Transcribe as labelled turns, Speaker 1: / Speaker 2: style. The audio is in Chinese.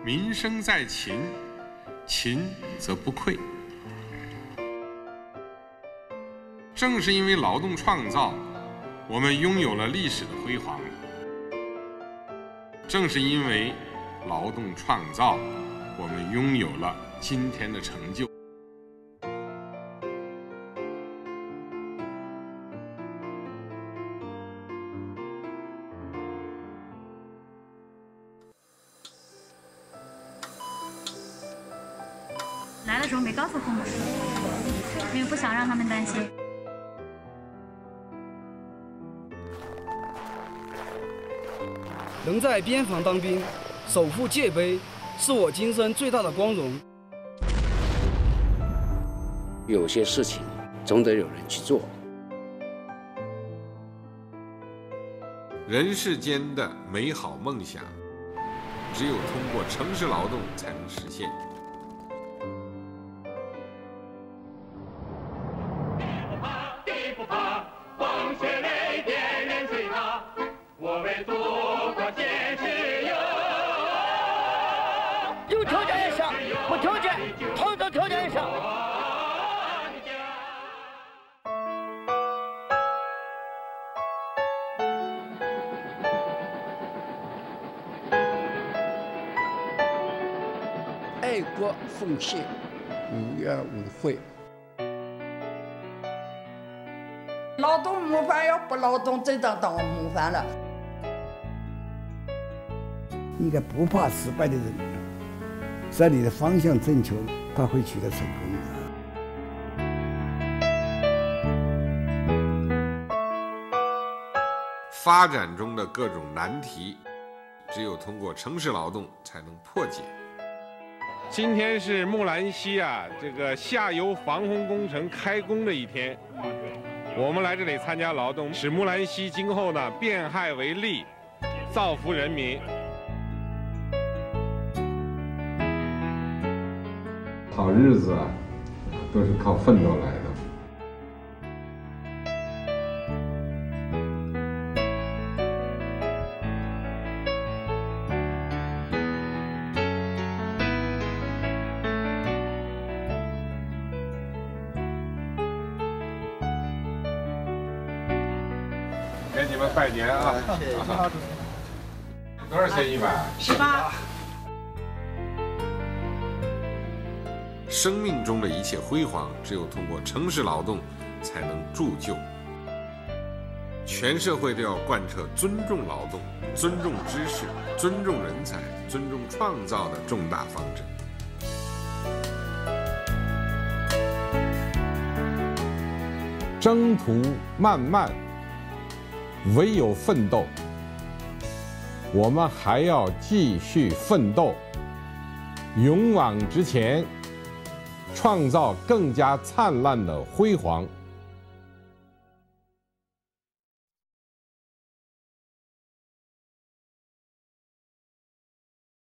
Speaker 1: 民生在勤，勤则不匮。正是因为劳动创造，我们拥有了历史的辉煌；正是因为劳动创造，我们拥有了今天的成就。
Speaker 2: 来的时候没告诉父母，因为不想让他们担心。
Speaker 3: 能在边防当兵，守护界碑，是我今生最大的光荣。
Speaker 4: 有些事情总得有人去做。
Speaker 1: 人世间的美好梦想，只有通过诚实劳动才能实现。
Speaker 5: 有条件也上，无条件，创造条件也上。
Speaker 6: 爱国奉献，无怨无悔。
Speaker 7: 劳动模范，要不劳动，真当模范了。
Speaker 6: 一个不怕失败的人，只要你的方向正确，他会取得成功的。
Speaker 1: 发展中的各种难题，只有通过诚实劳动才能破解。
Speaker 8: 今天是木兰溪这个下游防洪工程开工的一天，我们来这里参加劳动，使木兰溪今后呢变害为利，造福人民。
Speaker 1: 好日子都是靠奋斗来的。给你们拜年啊！谢谢。多少钱一碗？18。生命中的一切辉煌，只有通过诚实劳动才能铸就。全社会都要贯彻尊重劳动、尊重知识、尊重人才、尊重创造的重大方针。
Speaker 9: 征途漫漫，唯有奋斗。我们还要继续奋斗，勇往直前，创造更加灿烂的辉煌。